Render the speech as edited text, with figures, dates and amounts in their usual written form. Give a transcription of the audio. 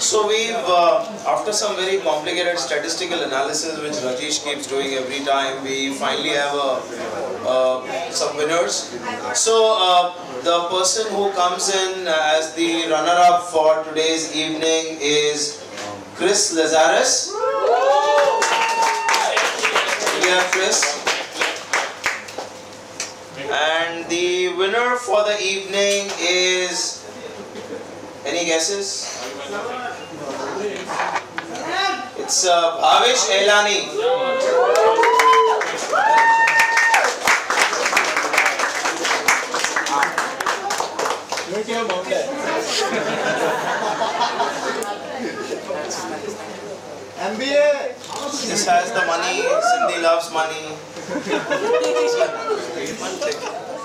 So after some very complicated statistical analysis which Rajesh keeps doing every time, we finally have some winners. So the person who comes in as the runner-up for today's evening is Chris Lazarus. We have Chris. And the winner for the evening is, any guesses? It's Bhavish Ehlani. MBA. This has the money. Sindhi loves money.